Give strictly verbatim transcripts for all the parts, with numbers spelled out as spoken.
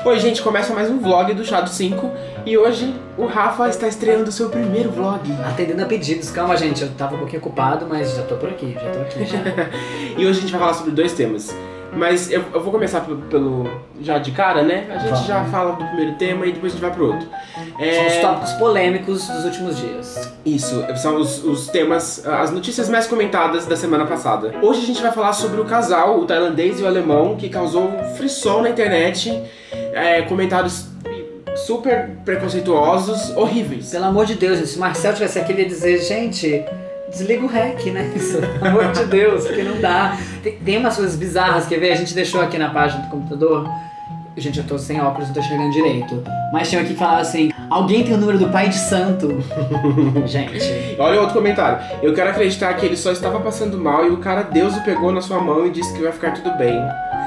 Oi, gente, começa mais um vlog do Chá do cinco e hoje o Rafa está estreando o seu primeiro vlog. Atendendo a pedidos. Calma, gente, eu tava um pouquinho ocupado, mas já tô por aqui, já tô aqui já. E hoje a gente vai falar sobre dois temas. Mas eu, eu vou começar pelo, pelo... já de cara, né? A gente Vamos. já fala do primeiro tema e depois a gente vai pro outro. É... São os tópicos polêmicos dos últimos dias. Isso, são os, os temas, as notícias mais comentadas da semana passada. Hoje a gente vai falar sobre o casal, o tailandês e o alemão, que causou um frisson na internet. É, comentários super preconceituosos, horríveis. Pelo amor de Deus, gente, se o Marcel tivesse aqui, ele ia dizer, gente... Desliga o rec, né? Isso, pelo amor de Deus, porque não dá. Tem, tem umas coisas bizarras, quer ver? A gente deixou aqui na página do computador. Gente, eu tô sem óculos, não tô enxergando direito. Mas tinha aqui que falava assim: alguém tem o número do pai de santo? Gente. Olha outro comentário. Eu quero acreditar que ele só estava passando mal e o cara Deus o pegou na sua mão e disse que vai ficar tudo bem.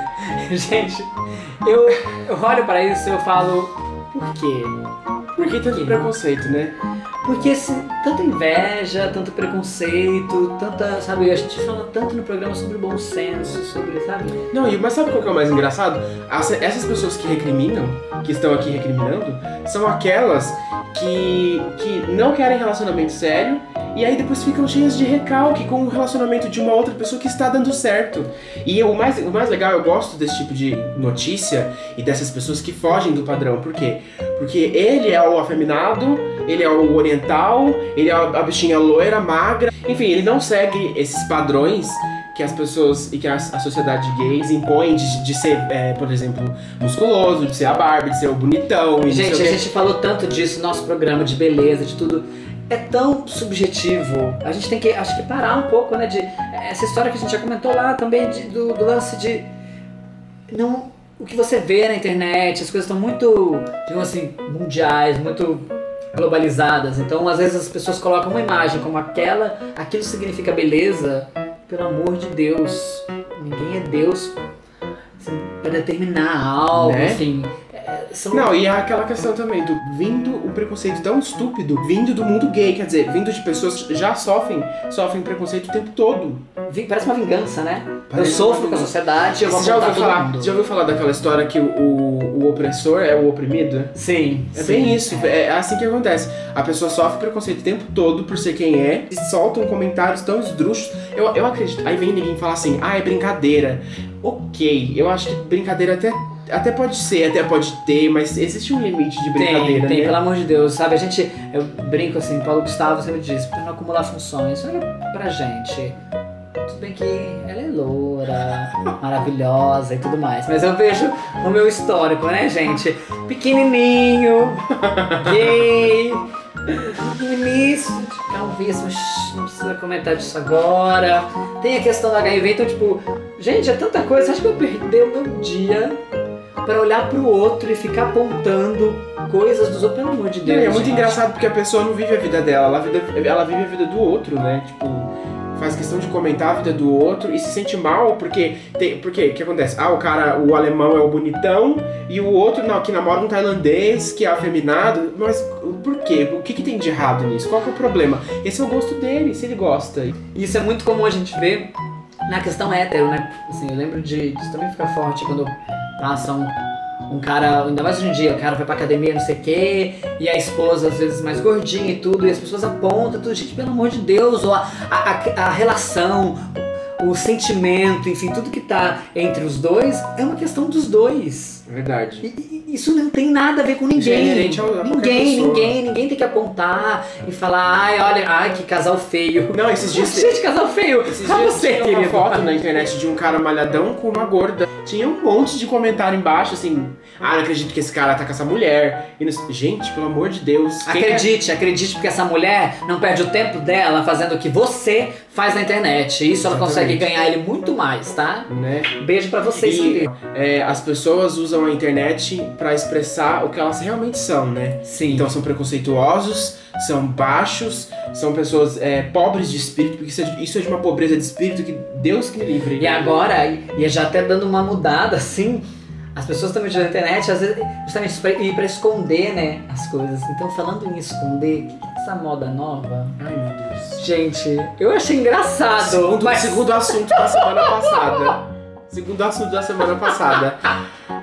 Gente, eu, eu olho pra isso e eu falo: por quê? Por que tanto preconceito, né? Porque se, tanta inveja, tanto preconceito, tanta, sabe, a gente fala tanto no programa sobre bom senso, sobre, sabe? Não, mas sabe qual que é o mais engraçado? As, essas pessoas que recriminam, que estão aqui recriminando, são aquelas que, que não querem relacionamento sério e aí depois ficam cheias de recalque com o relacionamento de uma outra pessoa que está dando certo. E o mais, o mais legal, eu gosto desse tipo de notícia e dessas pessoas que fogem do padrão. Por quê? Porque ele é o afeminado, ele é o oriental, ele é a bichinha loira, magra. Enfim, ele não segue esses padrões que as pessoas e que a, a sociedade gays impõe de, de ser, é, por exemplo, musculoso, de ser a Barbie, de ser o bonitão. E gente, a gente falou tanto disso no nosso programa, de beleza, de tudo. É tão subjetivo. A gente tem que, acho que, parar um pouco, né? De essa história que a gente já comentou lá também, de, do, do lance de... não, o que você vê na internet, as coisas estão muito, digamos assim, mundiais, muito globalizadas. Então, às vezes, as pessoas colocam uma imagem como aquela, aquilo significa beleza. Pelo amor de Deus, ninguém é Deus assim, para determinar algo, né? Assim... São... Não, e há aquela questão também do vindo o preconceito tão estúpido, vindo do mundo gay, quer dizer, vindo de pessoas que já sofrem, sofrem preconceito o tempo todo. Parece uma vingança, né? Parece eu sofro com a sociedade, eu vou já ouviu todo falar, mundo. Você já ouviu falar daquela história que o, o, o opressor é o oprimido? Sim. É sim, bem isso, é. é assim que acontece. A pessoa sofre preconceito o tempo todo por ser quem é e soltam comentários tão esdrúxulos. Eu, eu acredito, aí vem ninguém falar assim, ah, é brincadeira. Ok, eu acho que brincadeira até... Até pode ser, até pode ter, mas existe um limite de brincadeira, tem, tem, né? Pelo amor de Deus, sabe? A gente, eu brinco assim, Paulo Gustavo sempre diz, pra não acumular funções, olha pra gente. Tudo bem que ela é loura, maravilhosa e tudo mais, mas eu vejo o meu histórico, né, gente? Pequenininho, gay, no início, calvície, mas não precisa comentar disso agora. Tem a questão do H I V, então, tipo, gente, é tanta coisa, acho que eu perdi o meu dia pra olhar pro outro e ficar apontando coisas dos outros, pelo amor de Deus. É, é muito gente. engraçado porque a pessoa não vive a vida dela, ela, vida, ela vive a vida do outro, né? Tipo, faz questão de comentar a vida do outro e se sente mal porque tem, porque o que acontece? Ah, o cara, o alemão é o bonitão e o outro não, que namora um tailandês que é afeminado, mas por quê? O que, que tem de errado nisso? Qual que é o problema? Esse é o gosto dele, se ele gosta. Isso é muito comum a gente ver na questão hétero, né? Assim, eu lembro de isso também ficar forte quando passa um, um cara, ainda mais hoje em dia, o cara vai pra academia, não sei o quê, e a esposa às vezes mais gordinha e tudo, e as pessoas apontam tudo, gente, pelo amor de Deus, ou a, a, a relação, o sentimento, enfim, tudo que tá entre os dois é uma questão dos dois. É verdade. E, e isso não tem nada a ver com ninguém. Gerente, ninguém, ninguém, ninguém tem que apontar e falar, ai, olha, ai, que casal feio. Não, esses dias... Gente, casal feio! Esses pra dias você, tinha uma foto na internet de um cara malhadão com uma gorda. Tinha um monte de comentário embaixo, assim, ah, não acredito que esse cara tá com essa mulher. E não... Gente, pelo amor de Deus. Acredite, é... acredite, porque essa mulher não perde o tempo dela fazendo o que você faz na internet. Isso ela Exatamente. Consegue ganhar ele muito mais, tá? Né? Beijo pra vocês, e, queridos. É, as pessoas usam a internet pra expressar o que elas realmente são, né? Sim. Então são preconceituosos, são baixos, são pessoas é, pobres de espírito, porque isso é, de, isso é de uma pobreza de espírito que Deus que me livre. E agora, e já até dando uma mudada, assim, as pessoas também na internet, às vezes, justamente pra, e pra esconder, né, as coisas. Então, falando em esconder, o que é essa moda nova? Ai, meu Deus. Gente, eu achei engraçado. Segundo, mas... segundo assunto da semana passada. Segundo assunto da semana passada.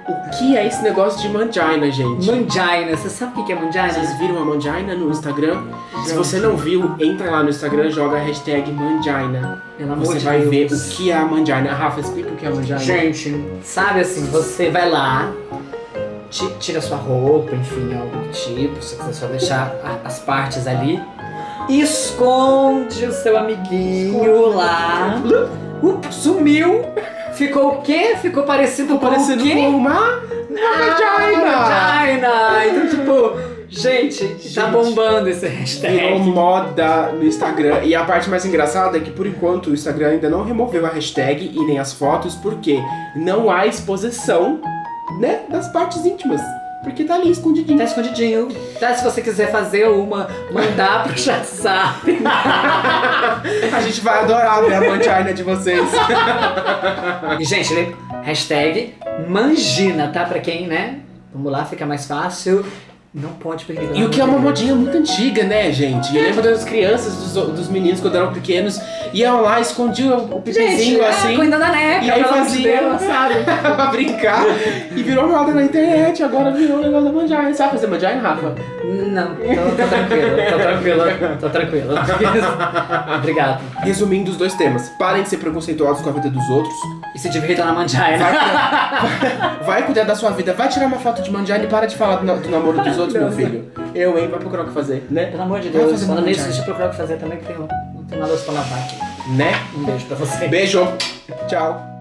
o que é esse negócio de mangina, gente? Mangina, você sabe o que é mangina? Vocês viram a mangina no Instagram? Se você não viu, entra lá no Instagram, joga a hashtag mangina. Pelo amor Você de vai ver Deus. o que é a mangina. Rafa, explica o que é a mangina. Gente, sabe assim, você vai lá, ti- tira sua roupa, enfim, algo do tipo, se você quiser só deixar a- as partes ali, e esconde o seu amiguinho lá. Up, sumiu! Ficou o quê? Ficou parecido com Parecendo o quê? com uma Ah, vagina! Então, tipo, gente, tá Gente, bombando esse hashtag. virou moda no Instagram. E a parte mais engraçada é que, por enquanto, o Instagram ainda não removeu a hashtag e nem as fotos, porque não há exposição, né, das partes íntimas. Porque tá ali escondidinho. Tá escondidinho. Tá, se você quiser fazer uma, mandar pro WhatsApp. A gente vai adorar ver a mangina de vocês. E, gente, lembra? Hashtag Mangina, tá? Pra quem, né? Vamos lá, fica mais fácil. Não pode perder. E o que é uma modinha muito antiga, né, gente? Eu lembro das crianças, dos, dos meninos, quando eram pequenos, iam lá, escondiam o pipizinho Gente, assim. é, cuidando da neca, E aí pelo amor de fazia, Deus, sabe? pra brincar. E virou moda na internet, agora virou o negócio da mangina. Sabe fazer mangina, Rafa? Não, tô, tô tranquilo, tô tranquilo, tô tranquilo. Obrigado. Resumindo os dois temas. Parem de ser preconceituosos com a vida dos outros. E se divirtam na mangina. Vai cuidar, vai cuidar da sua vida. Vai tirar uma foto de mangina e para de falar do, na- do namoro dos outros, meu filho. Eu, hein? Vai procurar o que fazer, né? Pelo amor de Vai Deus, fazer falando uma nisso, mangina. deixa eu procurar o que fazer também, que tem, um- não tem nada pra lavar aqui. Né? Um beijo pra você. Beijo. Tchau.